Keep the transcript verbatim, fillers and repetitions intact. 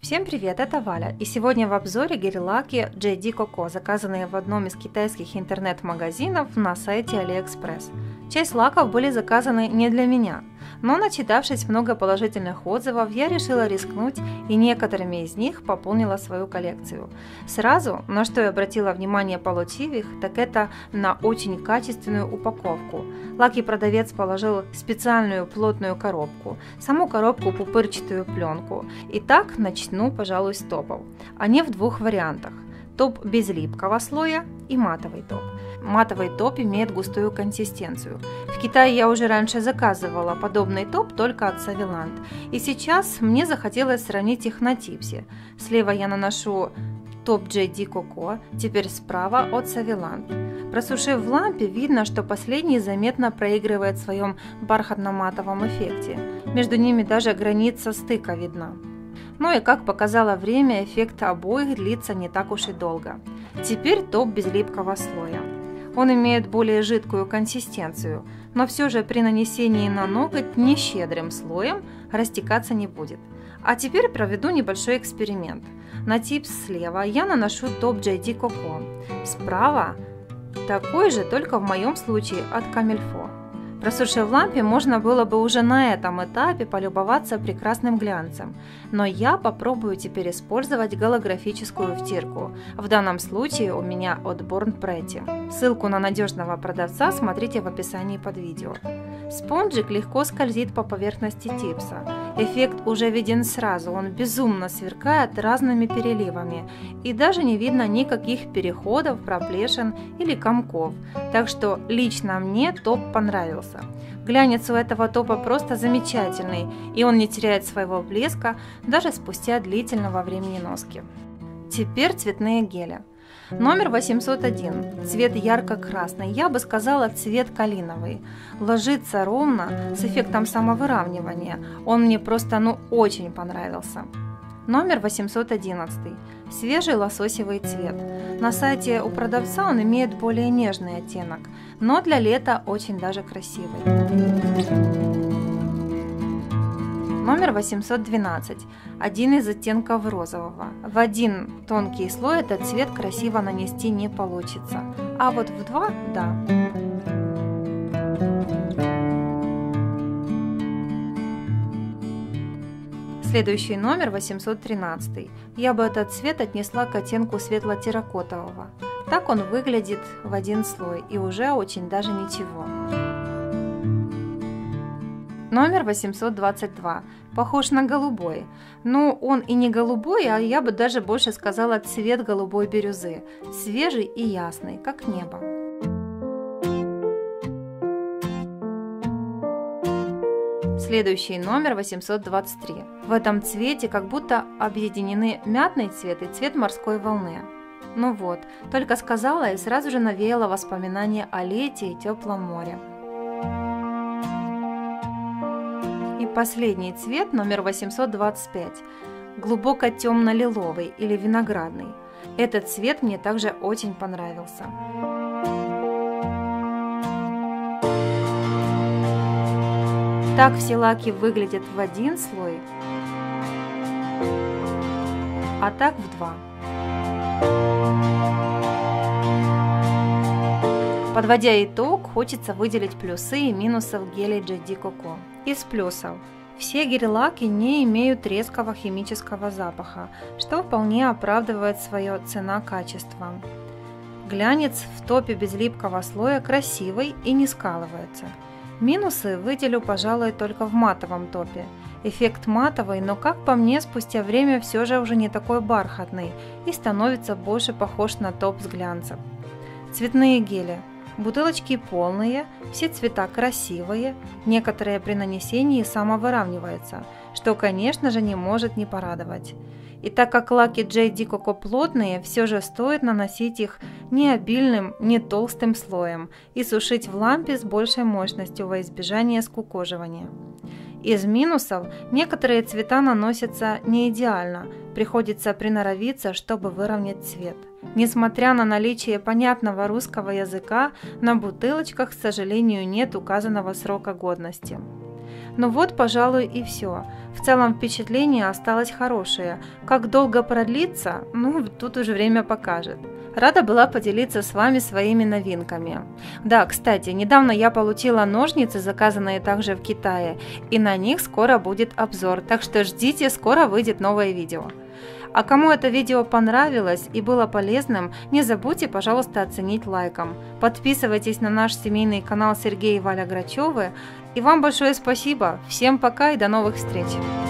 Всем привет, это Валя, и сегодня в обзоре гель-лаки джей ди Coco, заказанные в одном из китайских интернет-магазинов на сайте AliExpress. Часть лаков были заказаны не для меня, но начитавшись много положительных отзывов, я решила рискнуть и некоторыми из них пополнила свою коллекцию. Сразу, на что я обратила внимание, получив их, так это на очень качественную упаковку. Лаки-продавец положил специальную плотную коробку, саму коробку пупырчатую пленку. Итак, начну, пожалуй, с топов. Они в двух вариантах. Топ без липкого слоя и матовый топ. Матовый топ имеет густую консистенцию. В Китае я уже раньше заказывала подобный топ только от Saviland. И сейчас мне захотелось сравнить их на типсе. Слева я наношу топ джей ди Coco, теперь справа от Saviland. Просушив в лампе, видно, что последний заметно проигрывает в своем бархатно-матовом эффекте. Между ними даже граница стыка видна. Ну и как показало время, эффект обоих длится не так уж и долго. Теперь топ без липкого слоя. Он имеет более жидкую консистенцию, но все же при нанесении на ноготь не щедрым слоем растекаться не будет. А теперь проведу небольшой эксперимент. На типс слева я наношу топ джей ди Coco, справа такой же, только в моем случае от Камильфо. Просушив в лампе, можно было бы уже на этом этапе полюбоваться прекрасным глянцем, но я попробую теперь использовать голографическую втирку. В данном случае у меня от Born Pretty. Ссылку на надежного продавца смотрите в описании под видео. Спонжик легко скользит по поверхности типса. Эффект уже виден сразу, он безумно сверкает разными переливами, и даже не видно никаких переходов, проплешин или комков, так что лично мне топ понравился. Глянец у этого топа просто замечательный, и он не теряет своего блеска даже спустя длительного времени носки. Теперь цветные гели. Номер восемьсот один, цвет ярко-красный, я бы сказала цвет калиновый. Ложится ровно, с эффектом самовыравнивания, он мне просто ну очень понравился. Номер восемьсот одиннадцать, свежий лососевый цвет. На сайте у продавца он имеет более нежный оттенок, но для лета очень даже красивый. Номер восемьсот двенадцать, один из оттенков розового. В один тонкий слой этот цвет красиво нанести не получится, а вот в два – да. Следующий номер восемьсот тринадцать. Я бы этот цвет отнесла к оттенку светло-терракотового. Так он выглядит в один слой и уже очень даже ничего. Номер восемьсот двадцать два. Похож на голубой. Но он и не голубой, а я бы даже больше сказала цвет голубой бирюзы. Свежий и ясный, как небо. Следующий номер восемьсот двадцать три. В этом цвете как будто объединены мятный цвет и цвет морской волны. Ну вот, только сказала и сразу же навеяла воспоминания о лете и теплом море. И последний цвет, номер восемьсот двадцать пять, глубоко темно-лиловый или виноградный. Этот цвет мне также очень понравился. Так все лаки выглядят в один слой, а так в два. Подводя итог, хочется выделить плюсы и минусы гелей джей ди Coco. Из плюсов. Все гель-лаки не имеют резкого химического запаха, что вполне оправдывает свое цена-качество. Глянец в топе без липкого слоя красивый и не скалывается. Минусы выделю, пожалуй, только в матовом топе. Эффект матовый, но как по мне, спустя время все же уже не такой бархатный и становится больше похож на топ с глянцем. Цветные гели. Бутылочки полные, все цвета красивые, некоторые при нанесении самовыравниваются, что, конечно же, не может не порадовать. И так как лаки джей ди Coco плотные, все же стоит наносить их не обильным, не толстым слоем и сушить в лампе с большей мощностью во избежание скукоживания. Из минусов некоторые цвета наносятся не идеально, приходится приноровиться, чтобы выровнять цвет. Несмотря на наличие понятного русского языка, на бутылочках, к сожалению, нет указанного срока годности. Ну вот, пожалуй, и все. В целом впечатление осталось хорошее. Как долго продлится, ну, тут уже время покажет. Рада была поделиться с вами своими новинками. Да, кстати, недавно я получила ножницы, заказанные также в Китае, и на них скоро будет обзор, так что ждите, скоро выйдет новое видео. А кому это видео понравилось и было полезным, не забудьте, пожалуйста, оценить лайком. Подписывайтесь на наш семейный канал Сергей и Валя Грачевы. И вам большое спасибо. Всем пока и до новых встреч!